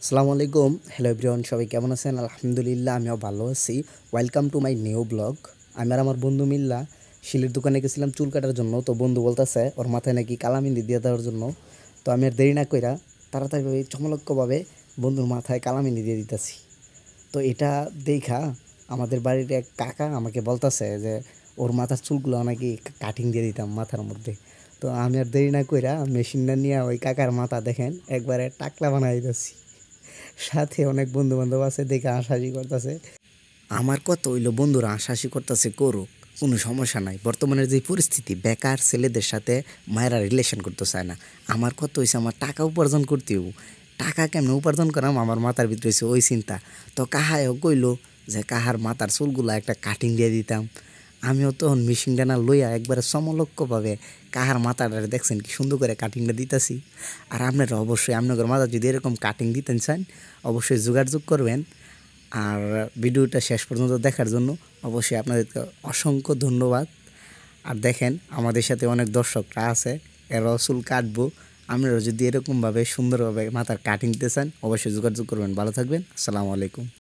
আসসালামু আলাইকুম। Hello everyone, সবাই কেমন আছেন? আলহামদুলিল্লাহ, আমিও ভালো আছি। Welcome to my new blog. আমি আর আমার বন্ধু মিল্লা শিলের দোকানে গেছিলাম চুল কাটার জন্য। তো বন্ধু বলতেছে ওর মাথায় নাকি কালামেহেন্দি দিয়ে দেওয়ার জন্য। তো আমি আর দেরি না কইরা তাড়াতাড়িভাবে চমলক্কভাবে বন্ধুর মাথায় কালামেহেন্দি দিয়ে দিতেছি। তো এটা দেখা আমাদের বাড়ির এক কাকা আমাকে বলতেছে যে ওর মাথার চুলগুলো নাকি কাটিং দিয়ে দিতাম মাথার মধ্যে। তো আমি আর দেরি না কইরা মেশিনটা নিয়ে ওই কাকার মাথা দেখেন একবারে টাকলা বানাই দিতেছি। সাথে অনেক বন্ধু-বান্ধব আছে দেখে হাসাহাসি করতেছে। আমার কথা হইলো বন্ধুরা হাসাহাসি করতেছে করুক, কোনো সমস্যা নাই। বর্তমানের যে পরিস্থিতি, বেকার ছেলেদের সাথে মায়েরা রিলেশন করতে চায় না। আমার কথা হইছে আমার টাকা উপার্জন করতে হইব। টাকা কেমনে উপার্জন করাম আমার মাথার ভিতরে হইছে ওই চিন্তা। তো কাহায়ও কইলো যে কাহার মাথার চুলগুলা একটা কাটিং দিয়ে দিতাম। আমিও তখন মেশিনটা না লইয়া একবারে সমলক্ষভাবে কাহার মাথাটা দেখছেন কি সুন্দর করে কাটিংটা দিতেছি। আর আপনারা অবশ্যই আপনাদের মাথা যদি এরকম কাটিং দিতে চান অবশ্যই যোগাযোগ করবেন। আর ভিডিওটা শেষ পর্যন্ত দেখার জন্য অবশ্যই আপনাদেরকে অসংখ্য ধন্যবাদ। আর দেখেন আমাদের সাথে অনেক দর্শকরা আছে, এরাও চুল কাটবো। আপনারা যদি এরকমভাবে সুন্দরভাবে মাথার কাটিং দিতে চান অবশ্যই যোগাযোগ করবেন। ভালো থাকবেন। আসসালামু আলাইকুম।